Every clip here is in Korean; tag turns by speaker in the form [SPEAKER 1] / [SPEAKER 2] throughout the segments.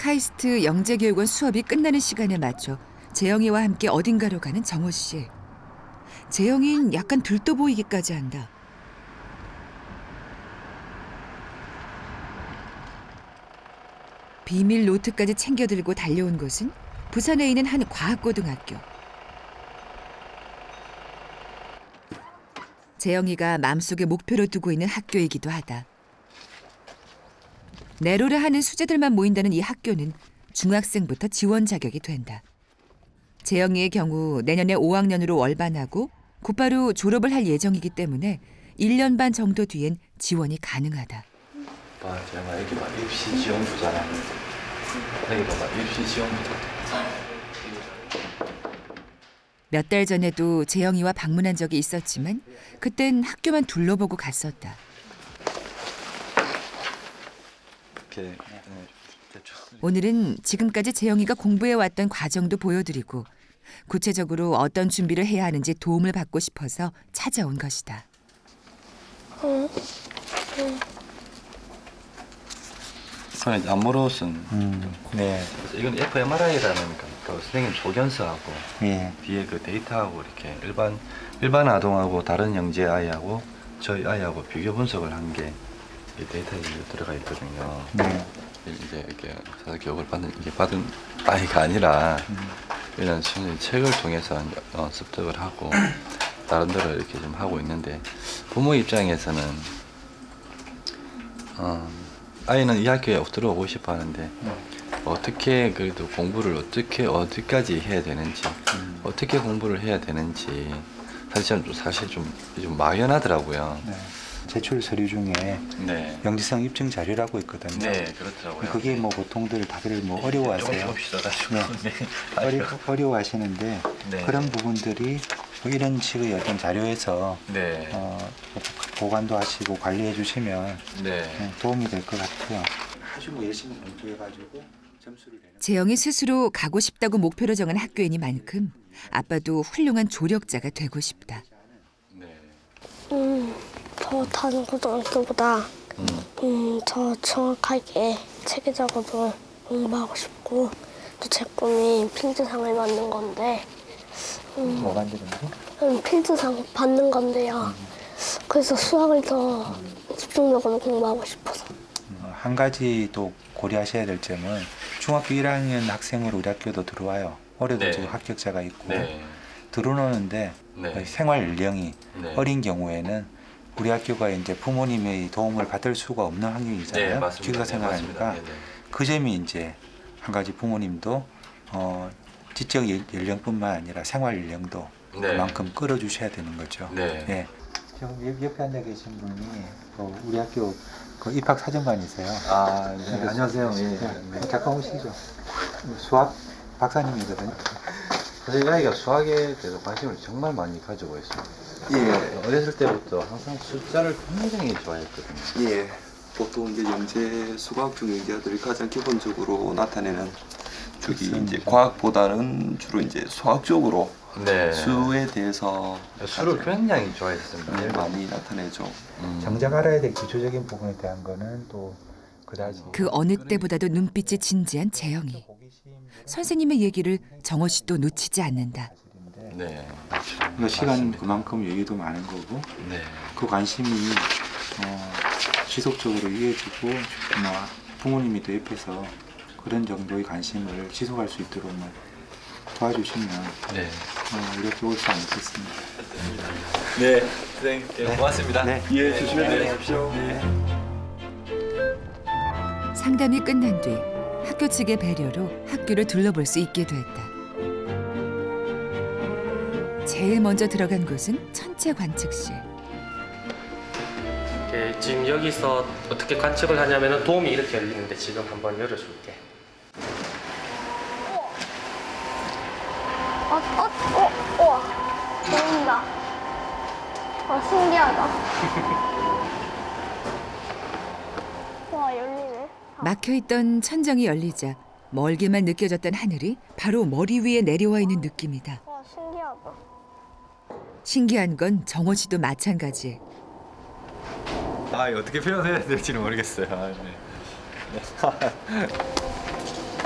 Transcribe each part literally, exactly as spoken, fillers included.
[SPEAKER 1] 카이스트 영재교육원 수업이 끝나는 시간에 맞춰 재영이와 함께 어딘가로 가는 정호 씨. 재영이는 약간 들떠 보이기까지 한다. 비밀 노트까지 챙겨 들고 달려온 곳은 부산에 있는 한 과학고등학교. 재영이가 마음속에 목표로 두고 있는 학교이기도 하다. 내로를 하는 수재들만 모인다는 이 학교는 중학생부터 지원 자격이 된다. 재영이의 경우 내년에 오 학년으로 월반하고 곧바로 졸업을 할 예정이기 때문에 일 년 반 정도 뒤엔 지원이 가능하다.
[SPEAKER 2] 봐, 재영아, 여기 봐, 입시 지원부잖아. 여기 봐봐, 입시 지원부다.
[SPEAKER 1] 몇 달 전에도 재영이와 방문한 적이 있었지만 그땐 학교만 둘러보고 갔었다.
[SPEAKER 2] 이렇게,
[SPEAKER 1] 오늘은 지금까지 재영이가 공부해왔던 과정도 보여드리고 구체적으로 어떤 준비를 해야 하는지 도움을 받고 싶어서 찾아온 것이다.
[SPEAKER 3] 응. 응.
[SPEAKER 2] 손에 안무로슨.
[SPEAKER 4] 음, 네.
[SPEAKER 2] 그래서 이건 에프엠알아이라는 그 선생님 소견서하고
[SPEAKER 4] 예.
[SPEAKER 2] 뒤에 그 데이터하고 이렇게 일반 일반 아동하고 다른 영재 아이하고 저희 아이하고 비교 분석을 한 게 이 데이터에 들어가 있거든요.
[SPEAKER 4] 네.
[SPEAKER 2] 이제 이렇게 사서 교육을 받는 이게 받은 아이가 아니라
[SPEAKER 4] 음.
[SPEAKER 2] 이런 책을 통해서 어, 습득을 하고 다른 데를 이렇게 좀 하고 있는데 부모 입장에서는 어, 아이는 이 학교에 들어오고 싶어 하는데 어떻게 그래도 공부를 어떻게 어디까지 해야 되는지
[SPEAKER 4] 음.
[SPEAKER 2] 어떻게 공부를 해야 되는지 사실 좀 사실 좀, 좀 막연하더라고요.
[SPEAKER 4] 네. 제출 서류 중에
[SPEAKER 2] 네.
[SPEAKER 4] 영지성 입증 자료라고 있거든요.
[SPEAKER 2] 네, 그렇더라고요.
[SPEAKER 4] 그게 뭐 보통들 다들 뭐 어려워하세요.
[SPEAKER 2] 조금씩 써가지고.
[SPEAKER 4] 네.
[SPEAKER 2] 네.
[SPEAKER 4] 어려, 어려워하시는데
[SPEAKER 2] 네.
[SPEAKER 4] 그런 부분들이 뭐 이런 식의 어떤 자료에서
[SPEAKER 2] 네.
[SPEAKER 4] 어, 보관도 하시고 관리해 주시면
[SPEAKER 2] 네.
[SPEAKER 4] 도움이 될 것 같아요. 아주 뭐 열심히 공부해가지고 점수를 내는.
[SPEAKER 1] 재영이 스스로 가고 싶다고 목표로 정한 학교이니만큼 아빠도 훌륭한 조력자가 되고 싶다.
[SPEAKER 2] 네.
[SPEAKER 3] 음, 저 다른 고등학교보다
[SPEAKER 2] 음.
[SPEAKER 3] 음, 더 정확하게 체계적으로 공부하고 싶고 또 제 꿈이 필드상을 받는 건데 음,
[SPEAKER 4] 뭐 만드는 거?
[SPEAKER 3] 음, 필드상 받는 건데요. 그래서 수학을 더 집중적으로 공부하고 싶어서.
[SPEAKER 4] 음, 한 가지 또 고려하셔야 될 점은 중학교 일 학년 학생으로 우리 학교도 들어와요. 올해도
[SPEAKER 2] 네.
[SPEAKER 4] 지금 합격자가 있고
[SPEAKER 2] 네.
[SPEAKER 4] 들어오는데
[SPEAKER 2] 네.
[SPEAKER 4] 생활 연령이
[SPEAKER 2] 네.
[SPEAKER 4] 어린 경우에는 우리 학교가 이제 부모님의 도움을 받을 수가 없는 환경이잖아요.
[SPEAKER 2] 네, 맞습니다.
[SPEAKER 4] 기숙사
[SPEAKER 2] 네,
[SPEAKER 4] 생활하니까
[SPEAKER 2] 맞습니다. 네, 네.
[SPEAKER 4] 그 점이 이제 한 가지 부모님도 어, 지적 연령뿐만 아니라 생활 연령도
[SPEAKER 2] 네.
[SPEAKER 4] 그만큼 끌어주셔야 되는 거죠.
[SPEAKER 2] 네.
[SPEAKER 4] 네. 지금 옆에 앉아 계신 분이 그 우리 학교 그 입학 사정관이세요.
[SPEAKER 2] 아, 네.
[SPEAKER 4] 네.
[SPEAKER 2] 안녕하세요. 예.
[SPEAKER 4] 네.
[SPEAKER 2] 네.
[SPEAKER 4] 잠깐 오시죠. 수학 박사님이거든요.
[SPEAKER 2] 저희 아이가 수학에 대해서 관심을 정말 많이 가지고 있습니다.
[SPEAKER 5] 예,
[SPEAKER 2] 어렸을 때부터 항상 숫자를 굉장히 좋아했거든요.
[SPEAKER 5] 예. 보통 이제 영재 수학 중 영재들이 가장 기본적으로 나타내는 쪽이 이제 과학보다는 주로 이제 수학 쪽으로
[SPEAKER 2] 네.
[SPEAKER 5] 수에 대해서
[SPEAKER 2] 수를
[SPEAKER 5] 가장
[SPEAKER 2] 굉장히 좋아했습니다.
[SPEAKER 5] 제일 많이 나타내죠.
[SPEAKER 2] 음.
[SPEAKER 4] 정작 알아야 될 기초적인 부분에 대한 거는 또 그다지
[SPEAKER 1] 그 어느 때보다도 눈빛이 진지한 재영이. 선생님의 얘기를 정호 씨도 놓치지 않는다.
[SPEAKER 2] 네.
[SPEAKER 4] 그러니까 시간 그만큼 여유도 많은 거고
[SPEAKER 2] 네.
[SPEAKER 4] 그 관심이 어, 지속적으로 이어지고 뭐 부모님이 또 옆에서 그런 정도의 관심을 지속할 수 있도록 뭐 도와주시면
[SPEAKER 2] 네.
[SPEAKER 4] 어, 이렇게 올 수 않겠습니다.
[SPEAKER 2] 네. 선생님, 네, 고맙습니다.
[SPEAKER 4] 네.
[SPEAKER 5] 예, 조심히 다니십시오.
[SPEAKER 4] 네.
[SPEAKER 1] 상담이 끝난 뒤 학교 측의 배려로 학교를 둘러볼 수 있게 됐다. 제일 먼저 들어간 곳은 천체 관측실.
[SPEAKER 6] 예, 지금 여기서 어떻게 관측을 하냐면 도움이 이렇게 열리는데 지금 한번 열어줄게.
[SPEAKER 3] 어, 어, 어, 우와, 보인다. 와, 신기하다. 와, 열리네.
[SPEAKER 1] 막혀있던 천정이 열리자 멀게만 느껴졌던 하늘이 바로 머리 위에 내려와 있는 느낌이다.
[SPEAKER 3] 와, 신기하다.
[SPEAKER 1] 신기한 건 정호 씨도 마찬가지.
[SPEAKER 2] 아, 어떻게 표현해야 될지는 모르겠어요. 아, 네.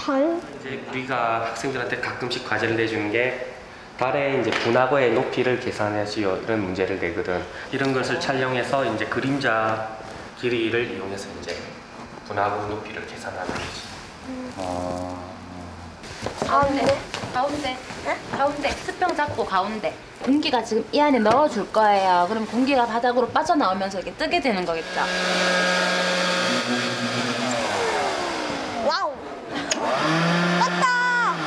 [SPEAKER 3] 달?
[SPEAKER 6] 이제 우리가 학생들한테 가끔씩 과제를 내주는 게 달의 이제 분화구의 높이를 계산하시오 이런 문제를 내거든. 이런 것을 촬영해서 이제 그림자 길이를 이용해서 이제 분화구 높이를 계산하는 거지.
[SPEAKER 2] 아,
[SPEAKER 3] 가운데?
[SPEAKER 7] 가운데, 가운데 스평 잡고 가운데 공기가 지금 이 안에 넣어줄 거예요. 그럼 공기가 바닥으로 빠져나오면서 이렇게 뜨게 되는 거겠죠.
[SPEAKER 3] 와우! 맞다!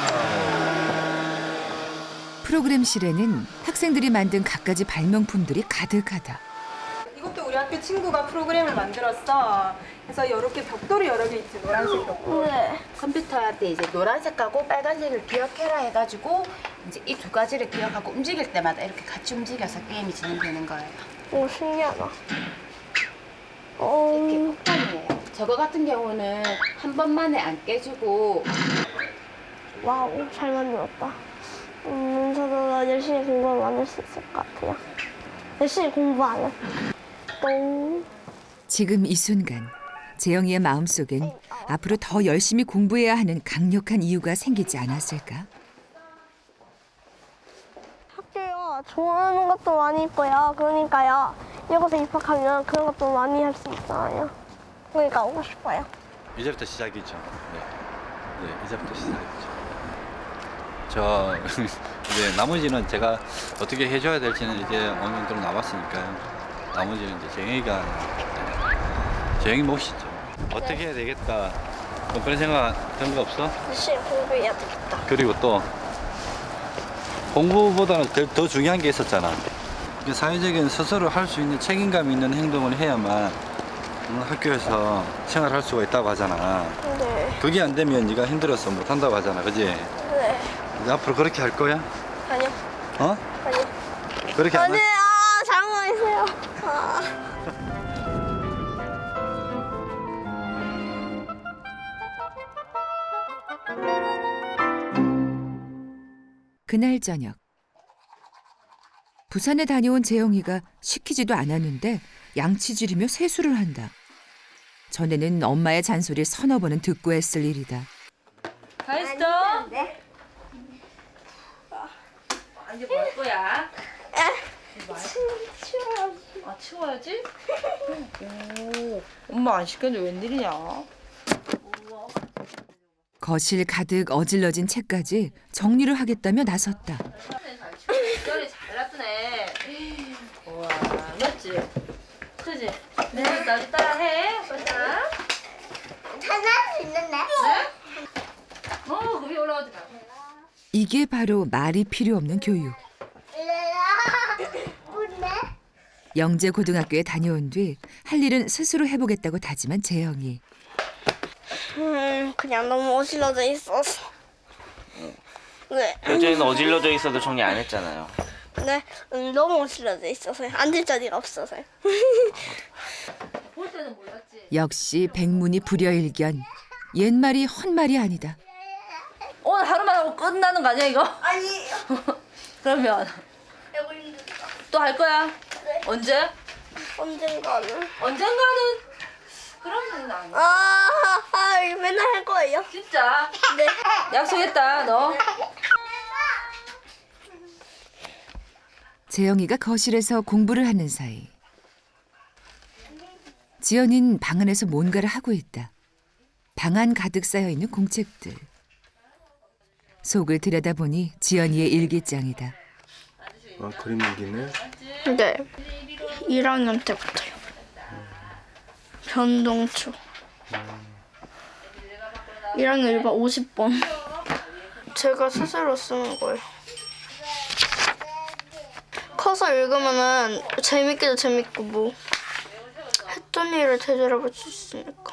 [SPEAKER 1] 프로그램실에는 학생들이 만든 갖가지 발명품들이 가득하다.
[SPEAKER 8] 이것도 우리 학교 친구가 프로그램을 만들었어. 그래서 이렇게 벽돌이 여러 개 있지, 노란색 벽돌.
[SPEAKER 3] 네.
[SPEAKER 7] 컴퓨터 할 때 이제 노란색하고 빨간색을 기억해라 해가지고 이제 이 두 가지를 기억하고 움직일 때마다 이렇게 같이 움직여서 게임이 진행되는 거예요.
[SPEAKER 3] 오, 신기하다.
[SPEAKER 7] 이렇게
[SPEAKER 3] 어,
[SPEAKER 7] 폭탄이에요. 저거 같은 경우는 한 번만에 안 깨지고
[SPEAKER 3] 와우, 잘 만들었다. 음, 저도 열심히 공부 만들 수 있을 것 같아요. 열심히 공부하면. 똥.
[SPEAKER 1] 지금 이 순간 재영이의 마음속엔 앞으로 더 열심히 공부해야 하는 강력한 이유가 생기지 않았을까?
[SPEAKER 3] 학교요, 좋아하는 것도 많이 있고요. 그러니까요, 이곳에 입학하면 그런 것도 많이 할 수 있어요. 그러니까 오고 싶어요.
[SPEAKER 2] 이제부터 시작이죠. 네, 네 이제부터 시작이죠. 저 이제 나머지는 제가 어떻게 해줘야 될지는 이제 어느 정도 나왔으니까요. 나머지는 이제 재영이가 네, 재영이 몫이죠. 어떻게 해야 되겠다. 뭐 그런 생각 그런 거 없어?
[SPEAKER 3] 열심히 공부해야 되겠다.
[SPEAKER 2] 그리고 또 공부보다는 더, 더 중요한 게 있었잖아. 사회적인 스스로 할 수 있는 책임감 있는 행동을 해야만 학교에서 생활할 수가 있다고 하잖아.
[SPEAKER 3] 네.
[SPEAKER 2] 그게 안 되면 네가 힘들어서 못 한다고 하잖아, 그지?
[SPEAKER 3] 네.
[SPEAKER 2] 이제 앞으로 그렇게 할 거야?
[SPEAKER 3] 아니요.
[SPEAKER 2] 어?
[SPEAKER 3] 아니요.
[SPEAKER 2] 그렇게 안
[SPEAKER 3] 아니,
[SPEAKER 2] 할?
[SPEAKER 3] 아, 잘못했어요. 아.
[SPEAKER 1] 그날 저녁 부산에 다녀온 재영이가 시키지도 않았는데 양치질이며 세수를 한다. 전에는 엄마의 잔소리 서너 번은 듣고 했을 일이다.
[SPEAKER 7] 다 했어?
[SPEAKER 3] 네.
[SPEAKER 7] 이제 뭐 할 거야?
[SPEAKER 3] 치워야지.
[SPEAKER 7] 아 치워야지? 오, 엄마 안 시켜줘 웬일이냐?
[SPEAKER 1] 거실 가득 어질러진 책까지 정리를 하겠다며 나섰다.
[SPEAKER 7] 잘 잘 놔두네. 우와, 맞지? 그지? 네, 나도 따라해. 맞아?
[SPEAKER 3] 찾아할 수 있는데?
[SPEAKER 7] 어, 그 위에 올라가지 마.
[SPEAKER 1] 이게 바로 말이 필요 없는 교육. 영재고등학교에 다녀온 뒤 할 일은 스스로 해보겠다고 다짐한 재영이.
[SPEAKER 3] 음, 그냥 너무 어질러져 있어서. 네.
[SPEAKER 9] 어제는 어질러져 있어도 정리 안 했잖아요.
[SPEAKER 3] 네, 음, 너무 어질러져 있어서요. 앉을 자리가 없어서요.
[SPEAKER 7] 볼 때는 몰랐지.
[SPEAKER 1] 역시 백문이 불여일견. 옛말이 헛말이 아니다.
[SPEAKER 7] 오늘 하루만 하고 끝나는 거 아니야 이거?
[SPEAKER 3] 아니.
[SPEAKER 7] 그러면 또 할 거야?
[SPEAKER 3] 네.
[SPEAKER 7] 언제?
[SPEAKER 3] 언젠가는.
[SPEAKER 7] 언젠가는 그러면 안 돼.
[SPEAKER 3] 아, 아, 이거 맨날 할 거예요.
[SPEAKER 7] 진짜?
[SPEAKER 3] 네.
[SPEAKER 7] 약속했다 너.
[SPEAKER 1] 재영이가 거실에서 공부를 하는 사이 지연이는 방 안에서 뭔가를 하고 있다. 방 안 가득 쌓여있는 공책들. 속을 들여다보니 지연이의 일기장이다.
[SPEAKER 4] 아, 그림 일기는?
[SPEAKER 3] 네. 일 학년 때부터요. 변동초. 일 학년 일반 오십 번. 제가 스스로 쓰는 거예요. 커서 읽으면은 재밌기도 재밌고 뭐 했던 일을 되돌아볼 수 있으니까.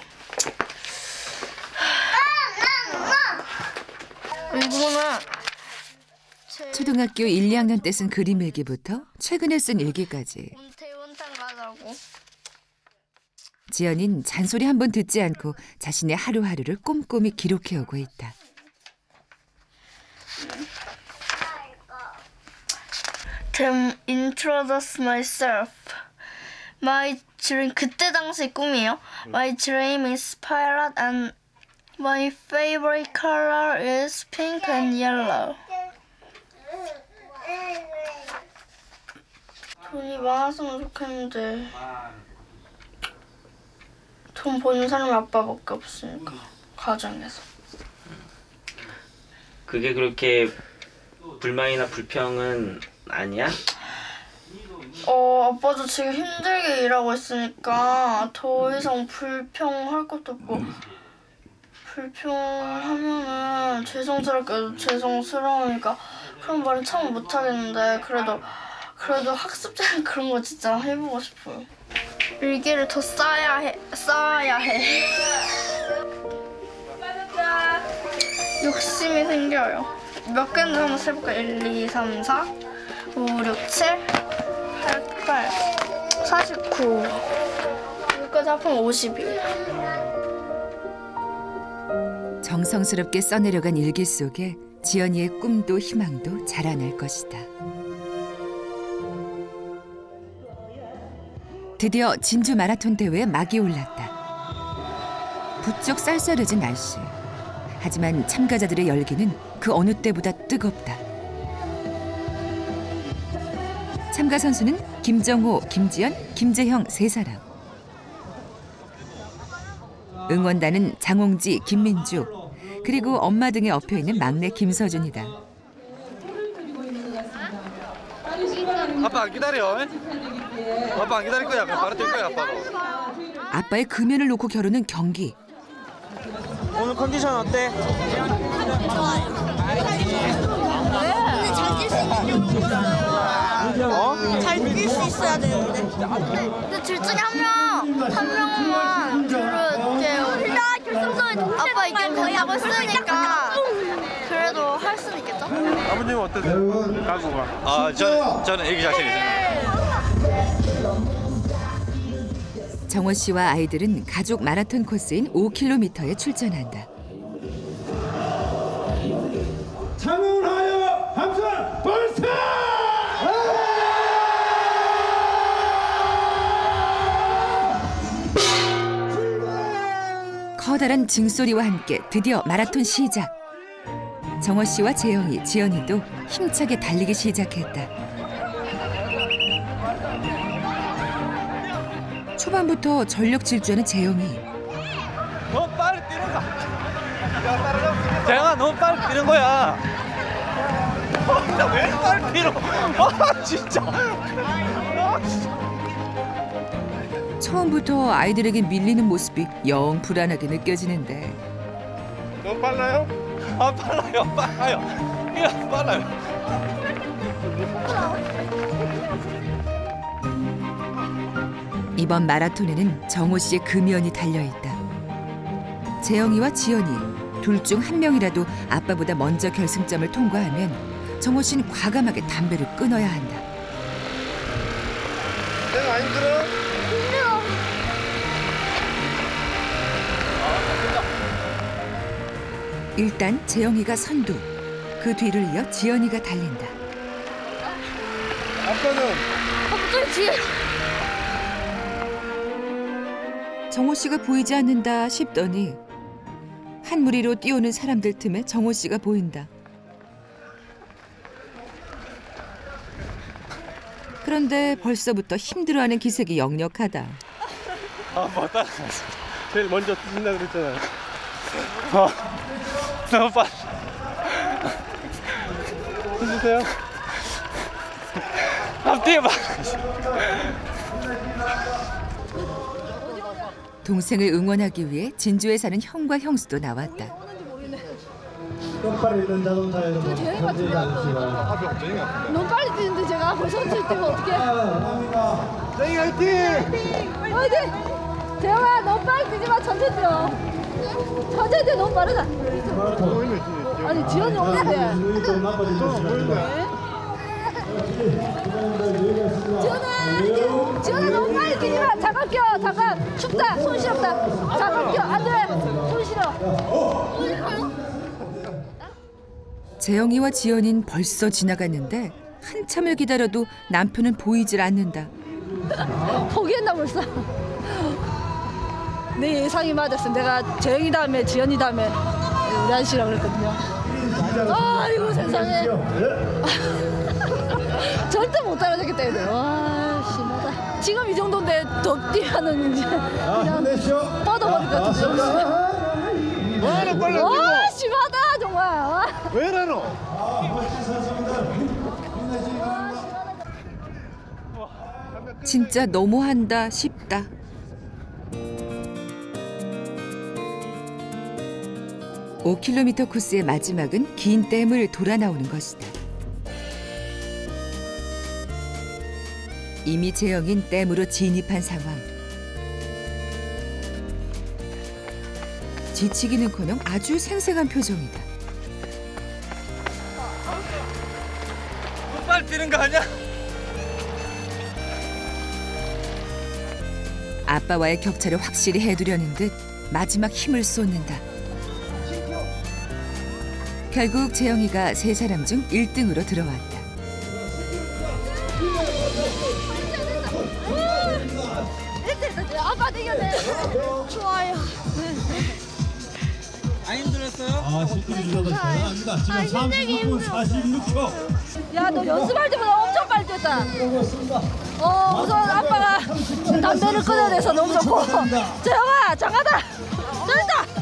[SPEAKER 3] 이거는
[SPEAKER 1] 초등학교 일, 이 학년 때 쓴 그림 일기부터 최근에 쓴 일기까지.
[SPEAKER 3] 대원탕 가자고.
[SPEAKER 1] 지연이는 잔소리 한 번 듣지 않고 자신의 하루하루를 꼼꼼히 기록해오고 있다.
[SPEAKER 3] To introduce myself. My dream 그때 당시 꿈이에요. My dream is pilot and
[SPEAKER 10] My favorite color is pink and yellow. 돈이 많았으면 좋겠는데 돈 버는 사람이 아빠밖에 없으니까 가정에서.
[SPEAKER 9] 그게 그렇게 불만이나 불평은 아니야?
[SPEAKER 10] 어, 아빠도 지금 힘들게 일하고 있으니까 더 이상 불평할 것도 없고 불평하면은 죄송스럽게도 죄송스러우니까 그런 말은 참 못하겠는데 그래도 그래도 학습자는 그런 거 진짜 해보고 싶어요. 일기를 더 써야 해, 써야 해. 욕심이 생겨요. 몇 개인지 한번 세볼까요? 일, 이, 삼, 사, 오, 육, 칠, 팔, 팔, 사십구. 여기까지 합하면 오십일.
[SPEAKER 1] 정성스럽게 써내려간 일기 속에 지연이의 꿈도 희망도 자라날 것이다. 드디어 진주 마라톤 대회에 막이 올랐다. 부쩍 쌀쌀해진 날씨. 하지만 참가자들의 열기는 그 어느 때보다 뜨겁다. 참가 선수는 김정호, 김지연, 김재형 세 사람. 응원단은 장홍지, 김민주, 그리고 엄마 등에 엎여있는 막내 김서준이다.
[SPEAKER 2] 아빠 안 기다려. 아빠 안 기다릴 거야. 바로 뛸 거야, 아빠도.
[SPEAKER 1] 아빠의 금연을 놓고 겨루는 경기.
[SPEAKER 9] 오늘 컨디션 어때?
[SPEAKER 10] 잘 뛸 수 있어야 되는데. 근데 둘 중에 한 명, 한 명만 들을게요. 아빠 이게 거의 하고 있으니까 그래도 할 수는 있겠죠?
[SPEAKER 11] 아버님 어떠세요? 가구가?
[SPEAKER 2] 아, 저는 저는 애기 자신 있어요.
[SPEAKER 1] 정호 씨와 아이들은 가족 마라톤 코스인 오 킬로미터에 출전한다.
[SPEAKER 11] 창원하여 함성 벌써!
[SPEAKER 1] 커다란 징소리와 함께 드디어 마라톤 시작. 정호 씨와 재영이, 지연이도 힘차게 달리기 시작했다. 초반부터 전력 질주하는 재영이.
[SPEAKER 2] 너무 빨리 뛰는 거. 재영아 너무 빨리 뛰는 거야. 나 왜 빨리 뛰어? 아 진짜.
[SPEAKER 1] 처음부터 아이들에게 밀리는 모습이 영 불안하게 느껴지는데.
[SPEAKER 11] 너무 빨라요?
[SPEAKER 2] 아 빨라요, 빨라요. 이야 빨라요.
[SPEAKER 1] 이번 마라톤에는 정호 씨의 금연이 달려있다. 재영이와 지연이 둘 중 한 명이라도 아빠보다 먼저 결승점을 통과하면 정호 씨는 과감하게 담배를 끊어야 한다.
[SPEAKER 11] 내가 안 힘들어?
[SPEAKER 10] 힘들어.
[SPEAKER 1] 일단 재영이가 선두, 그 뒤를 이어 지연이가 달린다.
[SPEAKER 11] 아빠는?
[SPEAKER 10] 갑자기 뒤에.
[SPEAKER 1] 정호 씨가 보이지 않는다 싶더니 한 무리로 뛰어오는 사람들 틈에 정호 씨가 보인다. 그런데 벌써부터 힘들어하는 기색이 역력하다.
[SPEAKER 11] 아 맞다. 제일 먼저 뛰신다 그랬잖아요. 아, 너무 빨리. 힘드세요? 아 뛰어봐.
[SPEAKER 1] 동생을 응원하기 위해 진주에 사는 형과 형수도 나왔다.
[SPEAKER 12] 똑바로 있는 자동차에서 현지에 가주시고.
[SPEAKER 13] 너무 빨리 뛰는데 제가 벌써 뛰면 어떡해?
[SPEAKER 11] 쟁이 화이팅!
[SPEAKER 13] 화이팅! 재영아 너무 빨리 뛰지 마. 천천히 뛰어. 천천히 뛰어. 너무 빠르다. 아니 지연이 없는데. 지연아! 지연아 너무 빨리 뛰지 마. 잠깐 껴. 잠깐. 춥다. 손 시렵다. 잠깐 껴. 안 돼. 손 시려.
[SPEAKER 1] 재영이와 지연이는 벌써 지나갔는데 한참을 기다려도 남편은 보이질 않는다.
[SPEAKER 13] 포기했나 벌써. 내 예상이 맞았어. 내가 재영이 다음에 지연이 다음에 우리 아저씨라고 그랬거든요. 아이고 세상에. 절대 못 따라잡겠다 애들. 와 심하다. 지금 이 정도인데 더 뛰면은 이제 그냥 뻗어버릴 것 같은데.
[SPEAKER 11] 뭐하러 빨리
[SPEAKER 13] 와 심하다 정말.
[SPEAKER 11] 왜 이러노?
[SPEAKER 1] 진짜 너무한다 싶다. 오 킬로미터 코스의 마지막은 긴 댐을 돌아 나오는 것이다. 이미 재영인 댐으로 진입한 상황. 지치기는커녕 아주 생생한 표정이다.
[SPEAKER 11] 빨리 뛰는 거 아니야?
[SPEAKER 1] 아빠와의 격차를 확실히 해두려는 듯 마지막 힘을 쏟는다. 결국 재영이가 세 사람 중 일 등으로 들어왔다.
[SPEAKER 13] 아빠 이겼네. 좋아요.
[SPEAKER 11] 안 힘들었어요?
[SPEAKER 12] 아, 십분 주셨습니다. 지금 삼십 분 사십육 초.
[SPEAKER 13] 야, 너 연습할 때보다 엄청 빨리 뛰었다. 어, 우선 아빠가 담배를 끊어내서 너무 좋고. 재영아, 장하다. 잘했다.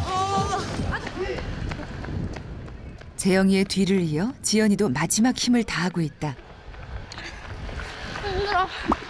[SPEAKER 1] 재영이의 뒤를 이어 지연이도 마지막 힘을 다하고 있다.
[SPEAKER 10] 힘들어.